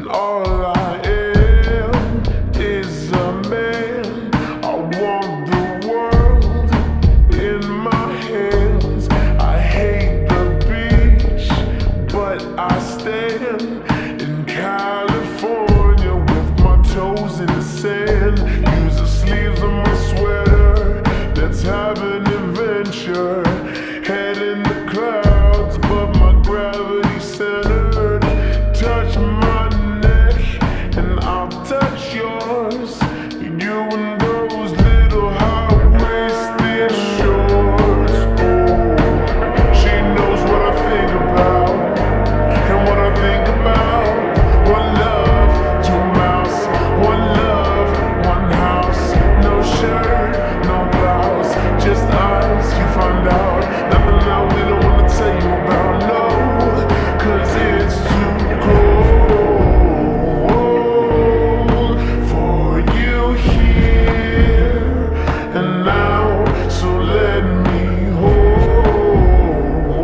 all I am is a man. I want the world in my hands. I hate the beach, but I stand in California with my toes in the sand. Use the sleeves of my sweater, let's have an adventure. Head in the clouds, but my gravity centered. Touch my neck and I'll touch yours. You and those little high-waisted shorts. Oh, she knows what I think about and what I think about. One love, two mouths. One love, one house. No shirt, no blouse, just us. You find out nothing I really wanna tell you about. No, 'cause it's too cold for you here and now. So let me hold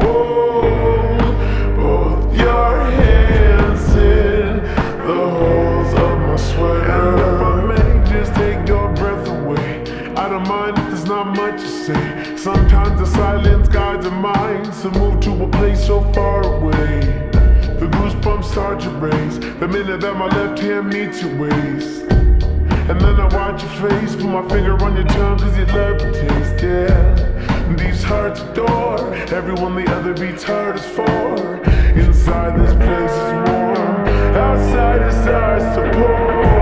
both your hands in the holes of my sweater. If I may just take your breath away, I don't mind if there's not much to say. Sometimes the silence guides our minds to move to a place so far away. The goosebumps start to raise the minute that my left hand meets your waist. And then I watch your face, put my finger on your tongue 'cause you love the taste, yeah. And these hearts adore everyone the other beats hard is for. Inside this place is warm, outside it's ours to pour.